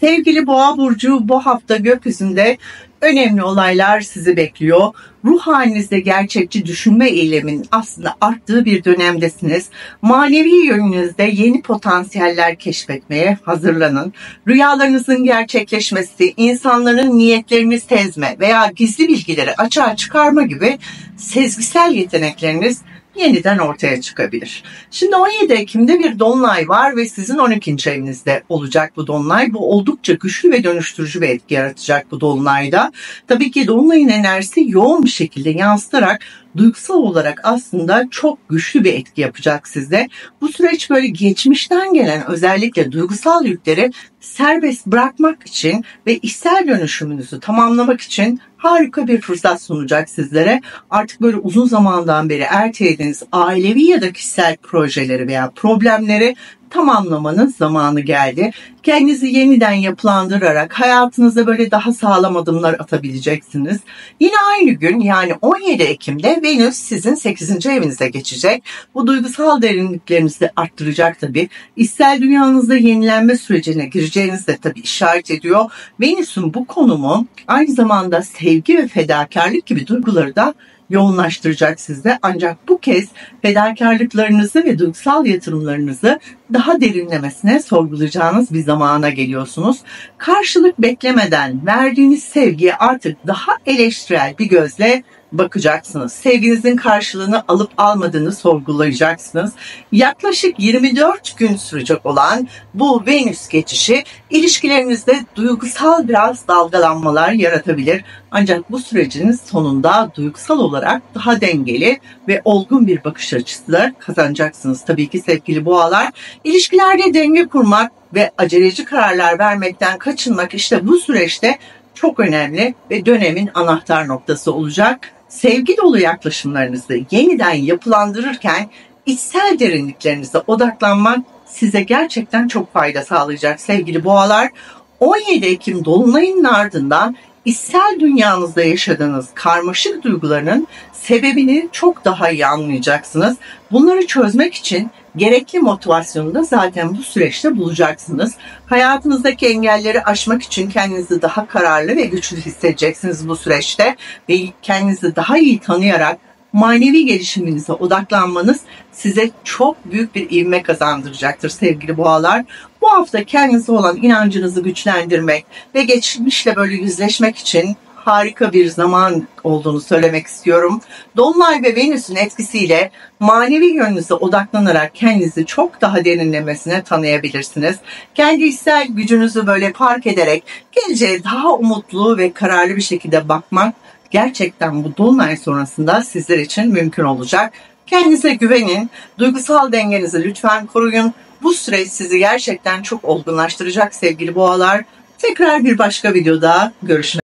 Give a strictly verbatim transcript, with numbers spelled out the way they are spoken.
Sevgili Boğa burcu, bu hafta gökyüzünde önemli olaylar sizi bekliyor. Ruh halinizde gerçekçi düşünme eyleminin aslında arttığı bir dönemdesiniz. Manevi yönünüzde yeni potansiyeller keşfetmeye hazırlanın. Rüyalarınızın gerçekleşmesi, insanların niyetlerini sezme veya gizli bilgileri açığa çıkarma gibi sezgisel yetenekleriniz yeniden ortaya çıkabilir. Şimdi on yedi Ekim'de bir dolunay var ve sizin on ikinci evinizde olacak bu dolunay. Bu oldukça güçlü ve dönüştürücü bir etki yaratacak bu dolunayda. Tabii ki dolunayın enerjisi yoğun bir şekilde yansıtarak duygusal olarak aslında çok güçlü bir etki yapacak sizde. Bu süreç böyle geçmişten gelen özellikle duygusal yükleri serbest bırakmak için ve içsel dönüşümünüzü tamamlamak için harika bir fırsat sunacak sizlere. Artık böyle uzun zamandan beri ertelediğiniz ailevi ya da kişisel projeleri veya problemleri tamamlamanın zamanı geldi. Kendinizi yeniden yapılandırarak hayatınızda böyle daha sağlam adımlar atabileceksiniz. Yine aynı gün, yani on yedi Ekim'de Venüs sizin sekizinci evinize geçecek. Bu duygusal derinliklerinizi arttıracak tabii. İçsel dünyanızda yenilenme sürecine gireceğinizi de tabii işaret ediyor. Venüs'ün bu konumu aynı zamanda sevgi ve fedakarlık gibi duyguları da yoğunlaştıracak sizde. Ancak bu kez fedakarlıklarınızı ve duygusal yatırımlarınızı daha derinlemesine sorgulayacağınız bir zamana geliyorsunuz. Karşılık beklemeden verdiğiniz sevgiye artık daha eleştirel bir gözle bakacaksınız. Sevginizin karşılığını alıp almadığını sorgulayacaksınız. Yaklaşık yirmi dört gün sürecek olan bu Venüs geçişi ilişkilerinizde duygusal biraz dalgalanmalar yaratabilir. Ancak bu sürecin sonunda duygusal olarak daha dengeli ve olgun bir bakış açısı da kazanacaksınız. Tabii ki sevgili boğalar, ilişkilerde denge kurmak ve aceleci kararlar vermekten kaçınmak işte bu süreçte çok önemli ve dönemin anahtar noktası olacak. Sevgi dolu yaklaşımlarınızı yeniden yapılandırırken içsel derinliklerinize odaklanmak size gerçekten çok fayda sağlayacak sevgili boğalar. on yedi Ekim dolunayının ardından içsel dünyanızda yaşadığınız karmaşık duygularının sebebini çok daha iyi anlayacaksınız. Bunları çözmek için gerekli motivasyonu da zaten bu süreçte bulacaksınız. Hayatınızdaki engelleri aşmak için kendinizi daha kararlı ve güçlü hissedeceksiniz bu süreçte ve kendinizi daha iyi tanıyarak manevi gelişiminize odaklanmanız size çok büyük bir ivme kazandıracaktır sevgili boğalar. Bu hafta kendinize olan inancınızı güçlendirmek ve geçmişle böyle yüzleşmek için harika bir zaman olduğunu söylemek istiyorum. Dolunay ve Venüs'ün etkisiyle manevi yönünüze odaklanarak kendinizi çok daha derinlemesine tanıyabilirsiniz. Kendi içsel gücünüzü böyle fark ederek geleceğe daha umutlu ve kararlı bir şekilde bakmak gerçekten bu dolunay sonrasında sizler için mümkün olacak. Kendinize güvenin, duygusal dengenizi lütfen koruyun. Bu süreç sizi gerçekten çok olgunlaştıracak sevgili boğalar. Tekrar bir başka videoda görüşmek üzere.